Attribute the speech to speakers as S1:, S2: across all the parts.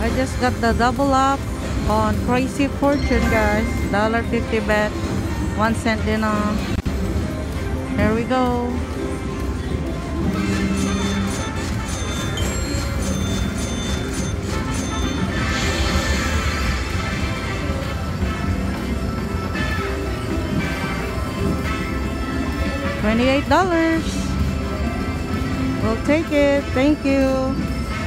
S1: I just got the double up on Crazy Fortune, guys. $1.50 bet, 1 cent denom. There we go. $28. We'll take it. Thank you.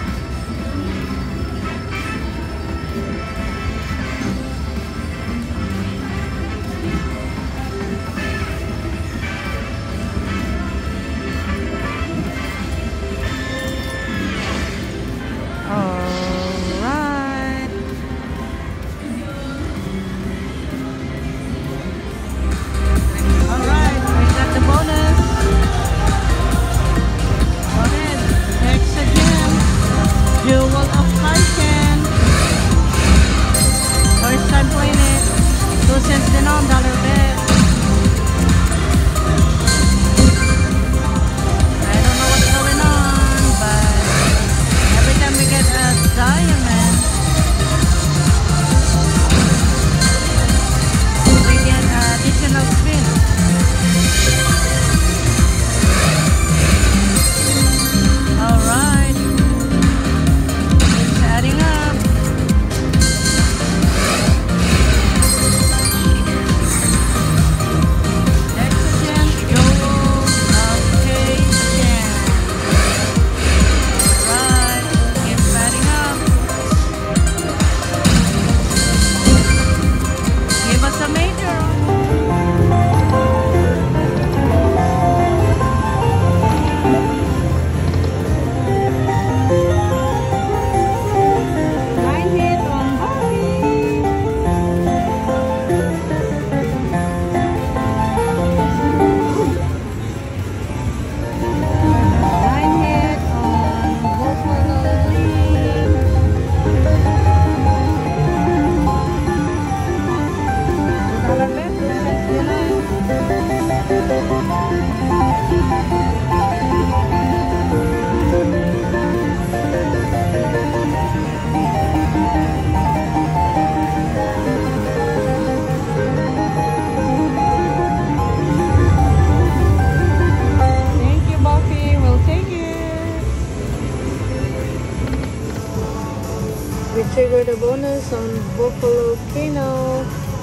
S1: We triggered the bonus on Buffalo Keno,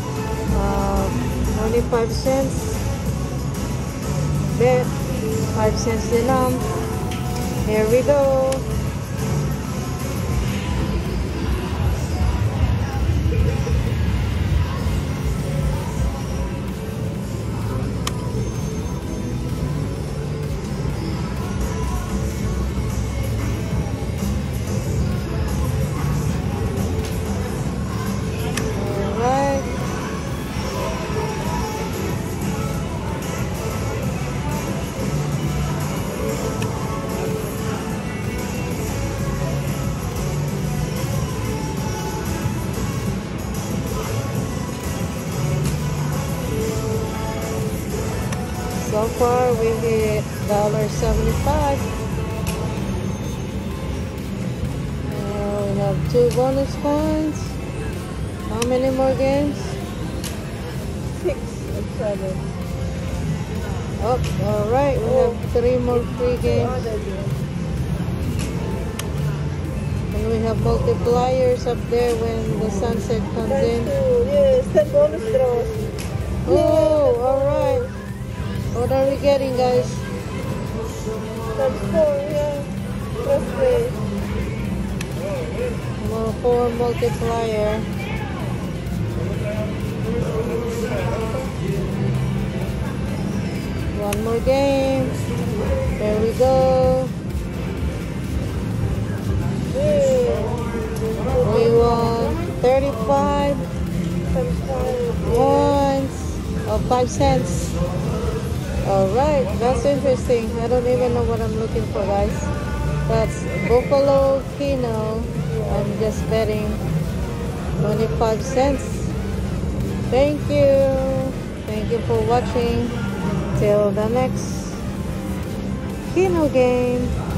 S1: 25 cents, bet, 5 cents denom. Here we go. So far we hit $1.75. We have 2 bonus points. How many more games? 6 and 7. Oh, alright, we have 3 more free games. And we have multipliers up there when the sunset comes in.
S2: Yes, 10 bonus draws.
S1: Oh, alright. What are we getting, guys?
S2: Times 4, yeah. Plus 3.
S1: Well, 4 multiplier. One more game. There we go. We won 35 points of 5 cents. Alright, that's interesting. I don't even know what I'm looking for, guys. That's Buffalo Keno. I'm just betting 25 cents. Thank you. Thank you for watching. Till the next Keno game.